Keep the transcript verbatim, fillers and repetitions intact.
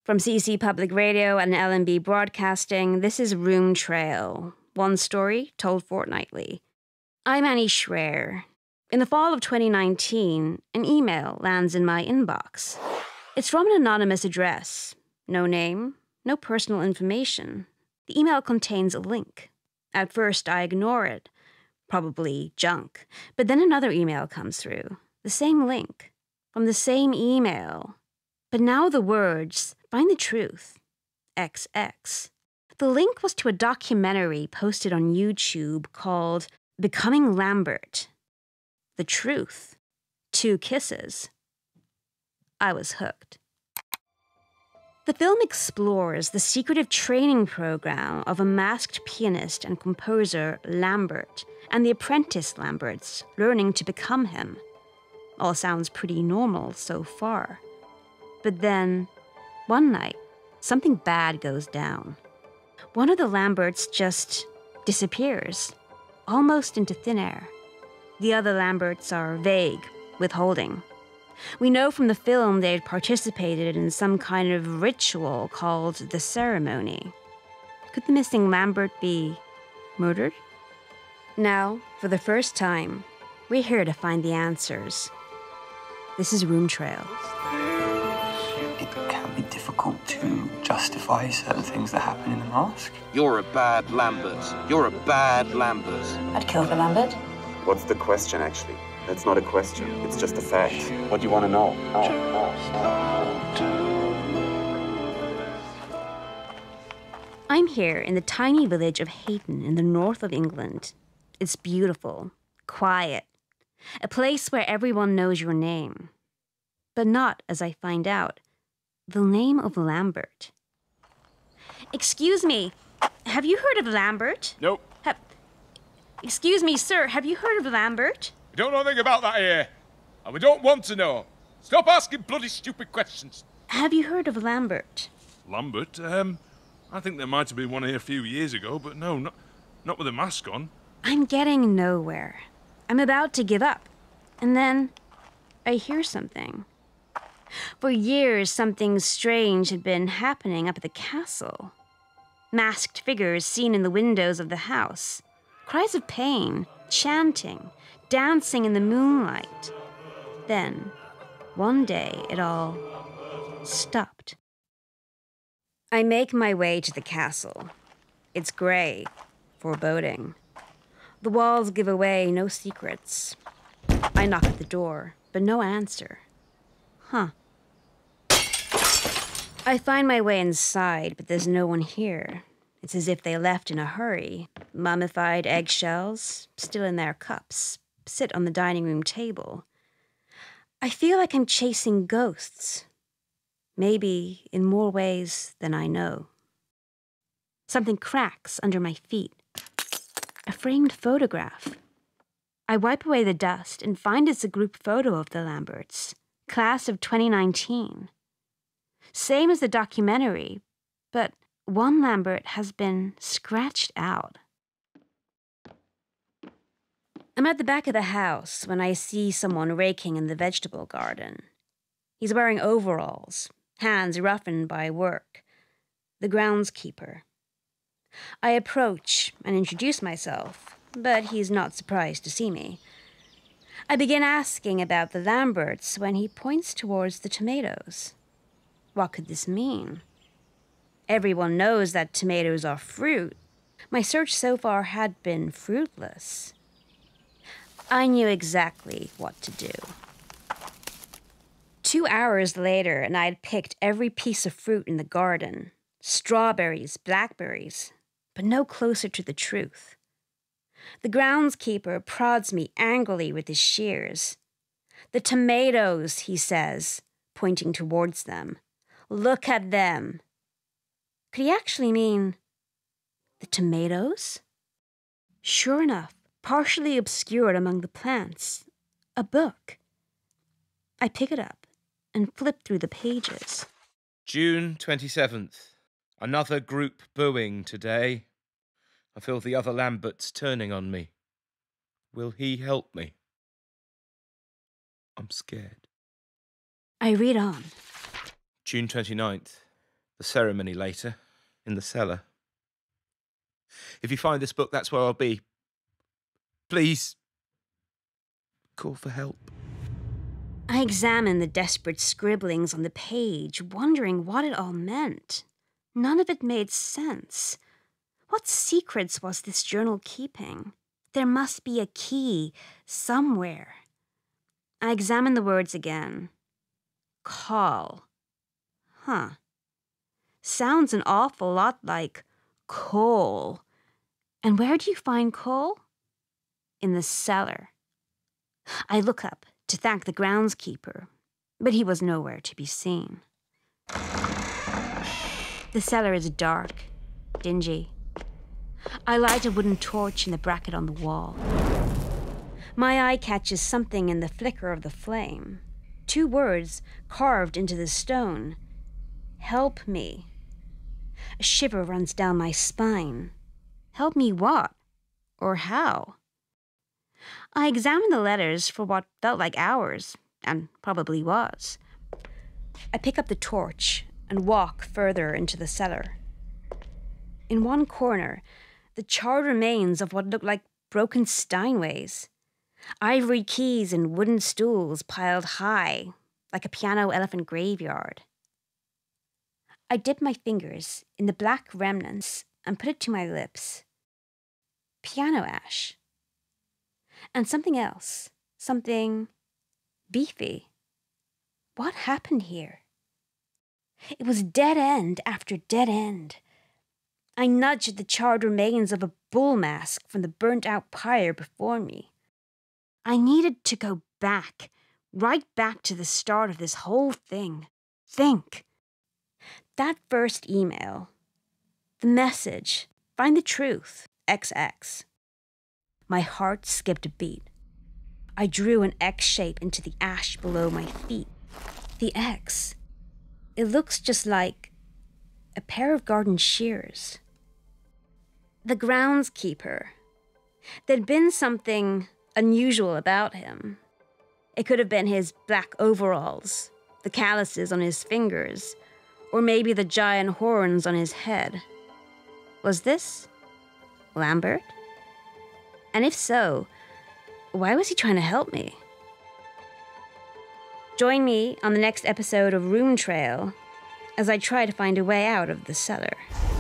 From C C Public Radio and L M B Broadcasting, this is Room Trail, one story told fortnightly. I'm Annie Schreier. In the fall of twenty nineteen, an email lands in my inbox. It's from an anonymous address. No name, no personal information. The email contains a link. At first, I ignore it. Probably junk. But then another email comes through. The same link. From the same email. But now the words, find the truth. X X. The link was to a documentary posted on YouTube called Becoming Lambert. The truth. Two kisses. I was hooked. The film explores the secretive training program of a masked pianist and composer, Lambert, and the apprentice Lamberts learning to become him. All sounds pretty normal so far. But then, one night, something bad goes down. One of the Lamberts just disappears, almost into thin air. The other Lamberts are vague, withholding. We know from the film they had participated in some kind of ritual called the ceremony. Could the missing Lambert be murdered? Now, for the first time, we're here to find the answers. This is Room Trail. It can be difficult to justify certain things that happen in the mask. You're a bad Lambert. You're a bad Lambert. I'd kill for Lambert. What's the question, actually? That's not a question. It's just a fact. What do you want to know? I'm here in the tiny village of Hayton in the north of England. It's beautiful, quiet, a place where everyone knows your name. But not, as I find out, the name of Lambert. Excuse me, have you heard of Lambert? Nope. Have... Excuse me, sir, have you heard of Lambert? We don't know anything about that here. And we don't want to know. Stop asking bloody stupid questions. Have you heard of Lambert? Lambert? Um, I think there might have been one here a few years ago, but no, not, not with a mask on. I'm getting nowhere. I'm about to give up. And then I hear something. For years, something strange had been happening up at the castle. Masked figures seen in the windows of the house. Cries of pain, chanting, dancing in the moonlight. Then, one day, it all stopped. I make my way to the castle. It's gray, foreboding. The walls give away no secrets. I knock at the door, but no answer. Huh. I find my way inside, but there's no one here. It's as if they left in a hurry. Mummified eggshells, still in their cups, sit on the dining room table. I feel like I'm chasing ghosts. Maybe in more ways than I know. Something cracks under my feet. A framed photograph. I wipe away the dust and find it's a group photo of the Lamberts, class of twenty nineteen. Same as the documentary, but one Lambert has been scratched out. I'm at the back of the house when I see someone raking in the vegetable garden. He's wearing overalls, hands roughened by work. The groundskeeper. I approach and introduce myself, but he's not surprised to see me. I begin asking about the Lamberts when he points towards the tomatoes. What could this mean? Everyone knows that tomatoes are fruit. My search so far had been fruitless. I knew exactly what to do. Two hours later, and I had picked every piece of fruit in the garden. Strawberries, blackberries, but no closer to the truth. The groundskeeper prods me angrily with his shears. The tomatoes, he says, pointing towards them. Look at them. Could he actually mean the tomatoes? Sure enough, partially obscured among the plants, a book. I pick it up and flip through the pages. June twenty-seventh. Another group booing today. I feel the other Lamberts turning on me. Will he help me? I'm scared. I read on. June twenty-ninth. the ceremony later, in the cellar. If you find this book, that's where I'll be. Please, call for help. I examined the desperate scribblings on the page, wondering what it all meant. None of it made sense. What secrets was this journal keeping? There must be a key somewhere. I examined the words again. Call. Huh. Sounds an awful lot like coal. And where do you find coal? In the cellar. I look up to thank the groundskeeper, but he was nowhere to be seen. The cellar is dark, dingy. I light a wooden torch in the bracket on the wall. My eye catches something in the flicker of the flame. Two words carved into the stone. Help me. A shiver runs down my spine. Help me what? Or how? I examined the letters for what felt like hours, and probably was. I pick up the torch and walk further into the cellar. In one corner, the charred remains of what looked like broken Steinways. Ivory keys and wooden stools piled high, like a piano elephant graveyard. I dip my fingers in the black remnants and put it to my lips. Piano ash. And something else. Something beefy. What happened here? It was dead end after dead end. I nudged the charred remains of a bull mask from the burnt-out pyre before me. I needed to go back, right back to the start of this whole thing. Think. That first email. The message. Find the truth. X X. My heart skipped a beat. I drew an X shape into the ash below my feet. The X. It looks just like a pair of garden shears. The groundskeeper. There'd been something unusual about him. It could have been his black overalls, the calluses on his fingers, or maybe the giant horns on his head. Was this Lambert? And if so, why was he trying to help me? Join me on the next episode of Room Trail as I try to find a way out of the cellar.